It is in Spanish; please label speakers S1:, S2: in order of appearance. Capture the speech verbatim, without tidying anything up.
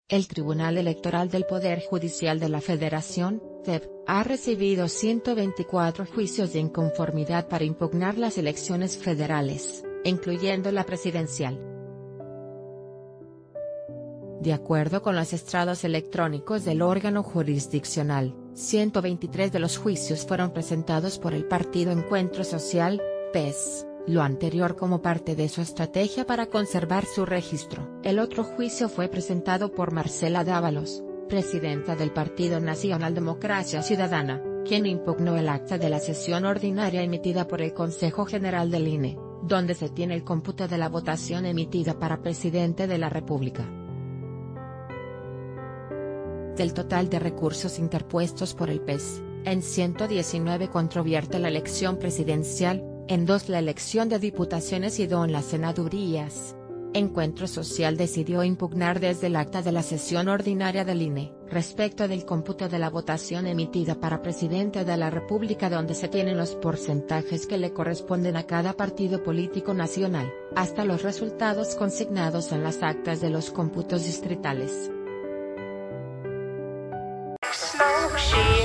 S1: El Tribunal Electoral del Poder Judicial de la Federación, T E P, ha recibido ciento veinticuatro juicios de inconformidad para impugnar las elecciones federales, incluyendo la presidencial. De acuerdo con los estrados electrónicos del órgano jurisdiccional, ciento veintitrés de los juicios fueron presentados por el Partido Encuentro Social, P E S, lo anterior como parte de su estrategia para conservar su registro. El otro juicio fue presentado por Marcela Dávalos, presidenta del Partido Nacional Democracia Ciudadana, quien impugnó el acta de la sesión ordinaria emitida por el Consejo General del I N E, donde se tiene el cómputo de la votación emitida para presidente de la República. Del total de recursos interpuestos por el P E S, en ciento diecinueve controvierte la elección presidencial, en dos la elección de diputaciones y dos en las senadurías. Encuentro Social decidió impugnar desde el acta de la sesión ordinaria del I N E, respecto del cómputo de la votación emitida para presidente de la República, donde se tienen los porcentajes que le corresponden a cada partido político nacional, hasta los resultados consignados en las actas de los cómputos distritales.
S2: Smoke